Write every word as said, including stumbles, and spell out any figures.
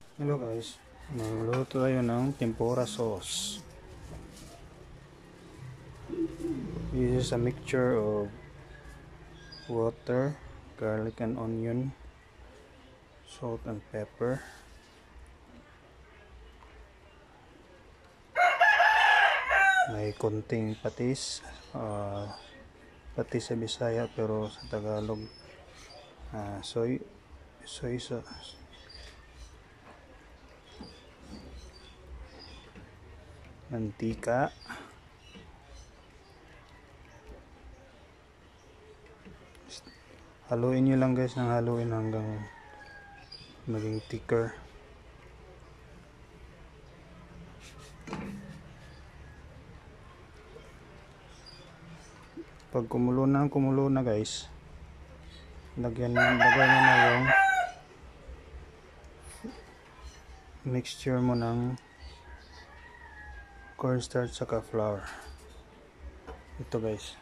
Hello guys, magluluto tayo ng tempura sauce. This is a mixture of water, garlic and onion, salt and pepper, may konting patis, uh, patis sa Bisaya pero sa Tagalog uh, soy soy sauce, mantika, haluin nyo lang guys ng haluin hanggang maging thicker. Pag kumulo na kumulo na guys, lagyan lagyan mo na yung mixture mo ng cornstarch saka flour. Ito guys,